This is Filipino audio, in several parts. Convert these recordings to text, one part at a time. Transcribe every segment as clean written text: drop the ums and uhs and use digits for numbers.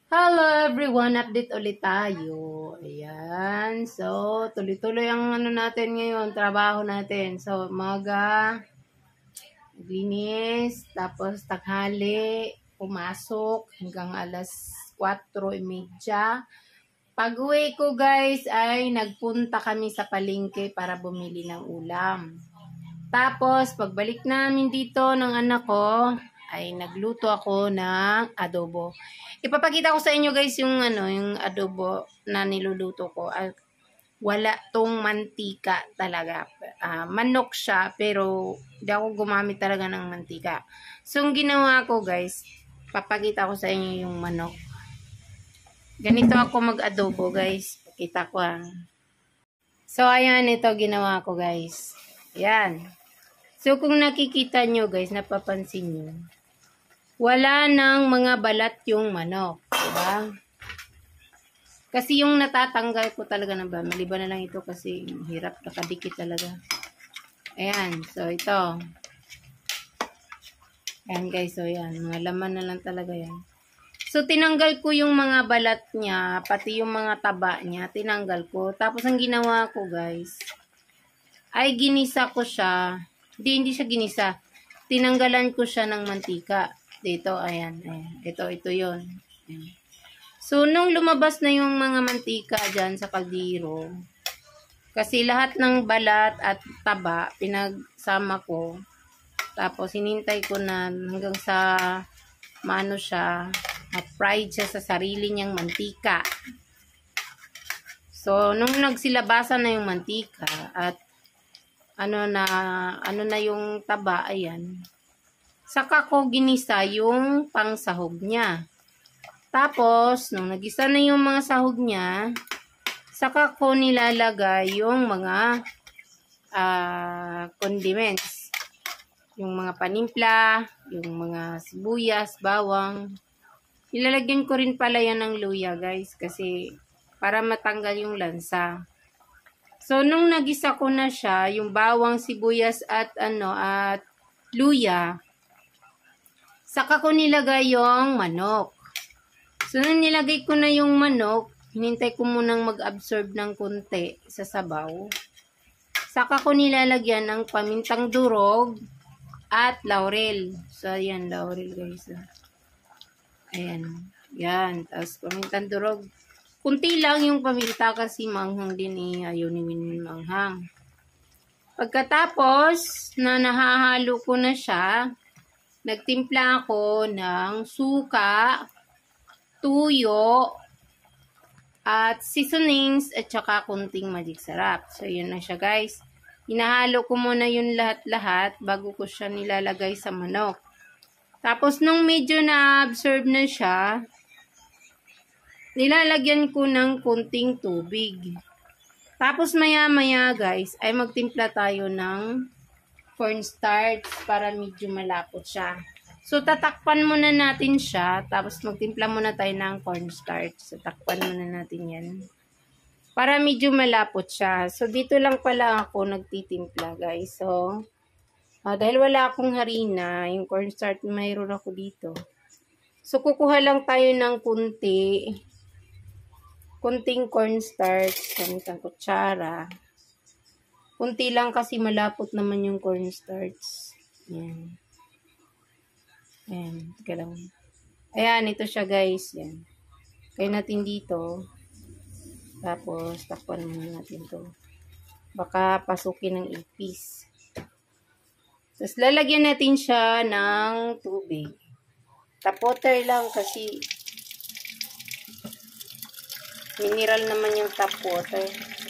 Hello everyone, update ulit tayo. Ayan. So, tuloy-tuloy ang natin ngayon, trabaho natin. So, umaga, naglinis, tapos tanghali, pumasok hanggang alas 4:30. Pag-uwi ko guys ay nagpunta kami sa palengke para bumili ng ulam. Tapos, pagbalik namin dito ng anak ko, ay nagluto ako ng adobo. Ipapakita ko sa inyo guys yung yung adobo na niluluto ko. Wala tong mantika talaga. Manok siya pero hindi ako gumamit talaga ng mantika. So, yung ginawa ko guys, papakita ko sa inyo yung manok. Ganito ako mag-adobo guys. Pakita ko So, ayan, ito ginawa ko guys. Ayan. So, kung nakikita nyo guys, napapansin nyo, wala nang mga balat yung manok. Diba? Kasi yung natatanggal ko talaga na ba, maliban na lang ito kasi hirap nakadikit talaga. Ayan, so ito. Ayan guys, so yan, mga laman na lang talaga yan. So, tinanggal ko yung mga balat niya, pati yung mga taba niya, tinanggal ko. Tapos, ang ginawa ko guys, ay ginisa ko siya. Hindi siya ginisa. Tinanggalan ko siya ng mantika. Dito, ayan. Ito yun. Ayan. So, nung lumabas na yung mga mantika dyan sa kaldero, kasi lahat ng balat at taba, pinagsama ko. Tapos, hinintay ko na hanggang sa maano siya, ma-fried siya sa sarili niyang mantika. So, nung nagsilabasan na yung mantika at ano na yung taba, ayan. Saka ko ginisa yung pangsahog niya. Tapos, nung nagisa na yung mga sahog niya, saka ko nilalagay yung mga condiments. Yung mga panimpla, yung mga sibuyas, bawang. Ilalagyan ko rin pala yan ng luya guys, kasi para matanggal yung lansa. So, nung nagisa ko na siya, yung bawang, sibuyas at luya, saka ko nilagay yung manok. So, nung nilagay ko na yung manok, hinintay ko munang mag-absorb ng konti sa sabaw. Saka ko nilalagyan ng pamintang durog at laurel. So, ayan, laurel guys. Ayan. Yan. Tapos, pamintang durog. Kunti lang yung paminta kasi manghang din ayaw ni Winwin manghang. Pagkatapos na nahahalo ko na siya, nagtimpla ako ng suka, tuyo, at seasonings at saka kunting magic sarap. So, yun na siya guys. Hinahalo ko muna yung lahat-lahat bago ko siya nilalagay sa manok. Tapos, nung medyo na-absorb na siya, nilalagyan ko ng kunting tubig. Tapos maya-maya guys, ay magtimpla tayo ng cornstarch para medyo malapot siya. So tatakpan muna natin siya, tapos magtimpla muna tayo ng cornstarch. So takpan muna natin yan. Para medyo malapot siya. So dito lang pala ako nagtitimpla guys. So dahil wala akong harina, yung cornstarch mayroon ako dito. So kukuha lang tayo ng kunting cornstarch, gamit ang kutsara. Kunti lang kasi malapot naman yung cornstarch. Ayan. Ayan, teka lang. Ayan, ito siya guys. Ayan. Kaya natin dito. Tapos, takpan muna natin to. Baka pasukin ng ipis. Tapos, lalagyan natin siya ng tubig. Tap water lang kasi mineral naman yung tap water.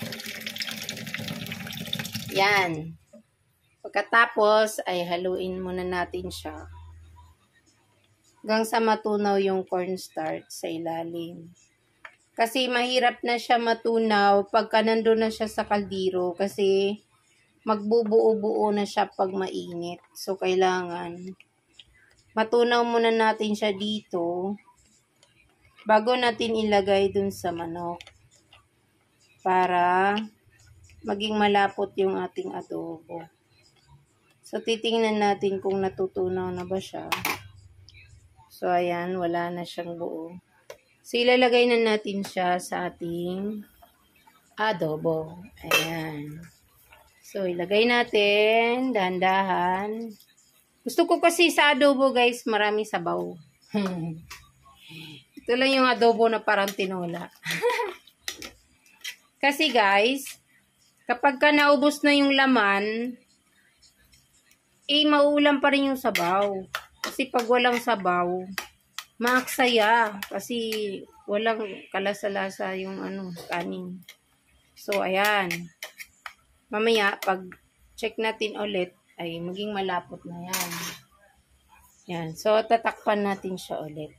Yan. Pagkatapos, ay haluin muna natin siya. Hanggang sa matunaw yung cornstarch sa ilalim. Kasi mahirap na siya matunaw pagka nandun na siya sa kaldero. Kasi magbubuo-buo na siya pag mainit. So, kailangan matunaw muna natin siya dito bago natin ilagay dun sa manok para maging malapot yung ating adobo. So, titingnan natin kung natutunaw na ba siya. So, ayan, wala na siyang buo. So, ilalagay na natin siya sa ating adobo. Ayan. So, ilagay natin, dahan-dahan. Gusto ko kasi sa adobo, guys, marami sabaw. Ito lang yung adobo na parang tinola. Kasi, guys, kapag ka naubos na yung laman, mauulam pa rin yung sabaw. Kasi pag walang sabaw, maaksaya. Kasi walang kalasa-lasa yung kanin. So, ayan. Mamaya, pag check natin ulit, ay maging malapot na yan. Yan. So, tatakpan natin siya ulit.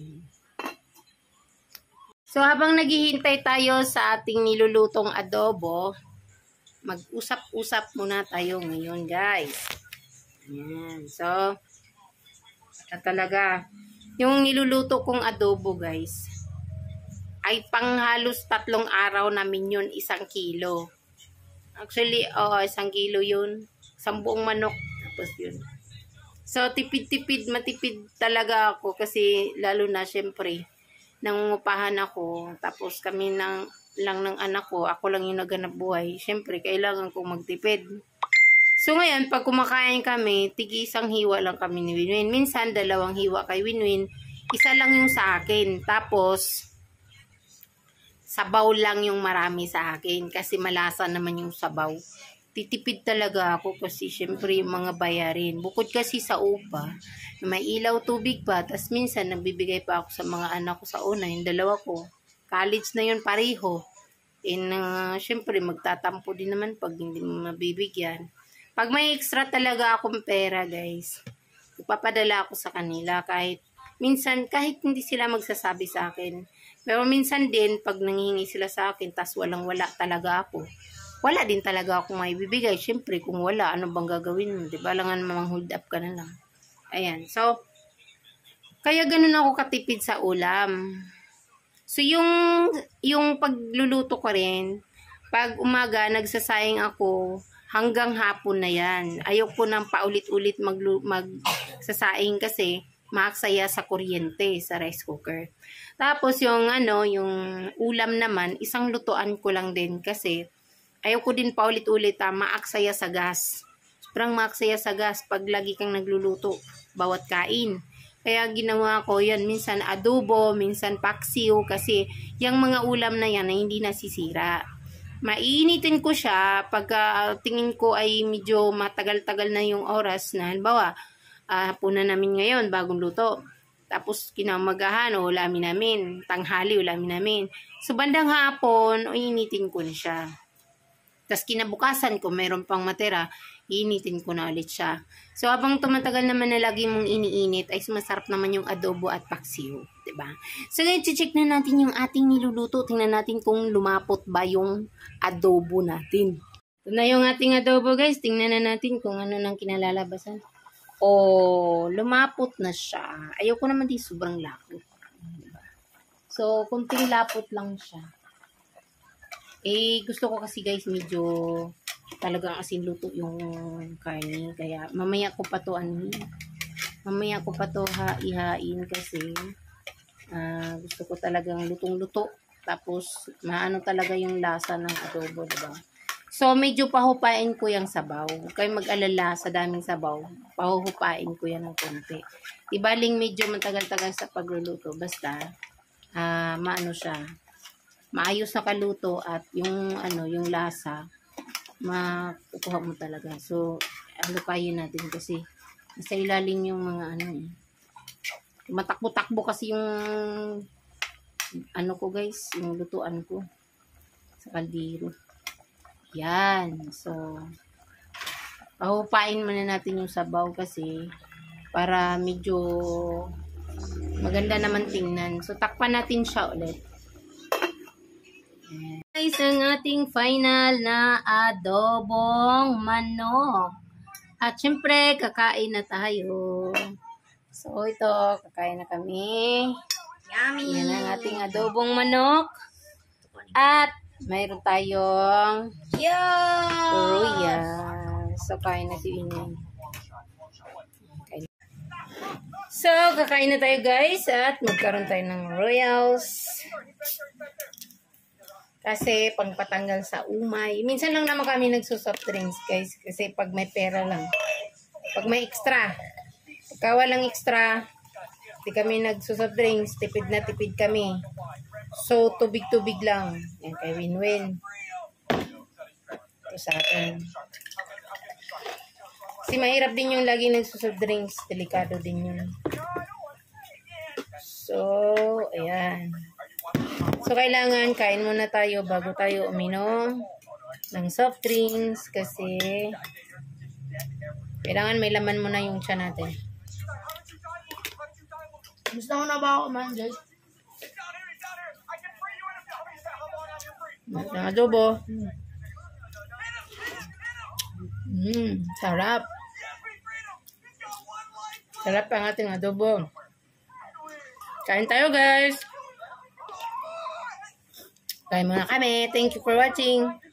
So, habang naghihintay tayo sa ating nilulutong adobo, mag-usap-usap muna tayo ngayon, guys. Yan. So, talaga, yung niluluto kong adobo, guys, ay panghalos 3 araw namin yun, 1 kilo. Actually, 1 kilo yun. 1 buong manok. Tapos yun. So, tipid-tipid, matipid talaga ako kasi lalo na, syempre, nangungupahan ako. Tapos kami lang ng anak ko, ako lang yung naghanap buhay. Syempre, kailangan kong magtipid. So, ngayon, pag kumakain kami, tig-1 hiwa lang kami ni Winwin. Minsan, 2 hiwa kay Winwin. 1 lang yung sa akin. Tapos, sabaw lang yung marami sa akin kasi malasa naman yung sabaw. Titipid talaga ako kasi syempre yung mga bayarin. Bukod kasi sa upa, may ilaw tubig pa, tas minsan nagbibigay pa ako sa mga anak ko sa una, yung 2 ko. College na yun pareho. Syempre magtatampo din naman pag hindi mo mabibigyan. Pag may extra talaga akong pera, guys, ipapadala ako sa kanila kahit minsan, kahit hindi sila magsasabi sa akin. Pero minsan din, pag nangihingi sila sa akin, tas walang-wala talaga ako. Wala din talaga akong maibibigay. Siyempre, kung wala, ano bang gagawin mo? Diba? Langan mamang hold up ka na lang. Ayan. So, kaya ganun ako katipid sa ulam. So, yung pagluluto ko rin, pag umaga, nagsasayang ako, hanggang hapon na yan. Ayoko nang paulit-ulit magsasaing kasi maaksaya sa kuryente sa rice cooker. Tapos yung ulam naman, 1 lutuan ko lang din kasi ayoko din paulit-ulit maaksaya sa gas. Sobrang maaksaya sa gas pag lagi kang nagluluto bawat kain. Kaya ginawa ko yan, minsan adobo, minsan paksiw kasi yung mga ulam na yan ay hindi nasisira. Mainitin ko siya pag tingin ko ay medyo matagal-tagal na yung oras na halimbawa, hapunan namin ngayon, bagong luto. Tapos, kinamagahan, ulamin namin. Tanghali, ulamin namin. So, bandang hapon, initin ko na siya. Tapos, kinabukasan, kung meron pang matira, initin ko na ulit siya. So, habang tumatagal naman na lagi mong iniinit, ay masarap naman yung adobo at paksiw. Diba? So, ngayon, check na natin yung ating niluluto. Tingnan natin kung lumapot ba yung adobo natin. Ito na yung ating adobo, guys. Tingnan na natin kung ano nang kinalalabasan. Lumapot na siya. Ayoko naman di sobrang lapot. Diba? So, kunting lapot lang siya. Gusto ko kasi, guys, medyo talagang asin luto yung karne. Kaya, mamaya ko pa to ihain kasi gusto ko talagang lutong-luto. Tapos, maano talaga yung lasa ng adobo, diba? So, medyo pahupain ko yung sabaw. Huwag kayong mag-alala sa daming sabaw. Pahuhupain ko yan ng konti. Ibaling medyo matagal-tagal sa pagluluto. Basta, maano siya. Maayos na kaluto at yung lasa, makukuha mo talaga. So, halukayin natin kasi nasa ilalim yung mga matakbo-takbo kasi yung ko, guys, yung lutuan ko sa kaldero. Yan. So, pahupain muna natin yung sabaw kasi para medyo maganda naman tingnan. So, takpan natin siya ulit. Guys, ang ating final na adobong manok. At syempre, kakain na tayo. So, ito, kakain na kami. Yummy! Yan ang ating adobong manok. At mayroon tayong luya. So, kain na si Winnie. So, kakain na tayo guys at magkaroon tayo ng Royals. Kasi pangpatanggal sa umay. Minsan lang naman kami nagsusoft drinks guys. Kasi pag may pera lang. Pag may extra. Pagka walang extra, di kami nagsusoft drinks. Tipid na tipid kami. So, tubig-tubig lang. Yan kay Winwin. Ito sa akin. Kasi mahirap din yung lagi nagsusoft drinks. Delikado din yun. So, ayan. So, kailangan kain muna tayo bago tayo uminom ng soft drinks kasi kailangan may laman muna yung tiyan natin. Gusto mo na ba ako man, guys? Ng adobo. Sarap. Sarap ang ating adobo. Kain tayo guys. Kain muna kami. Thank you for watching.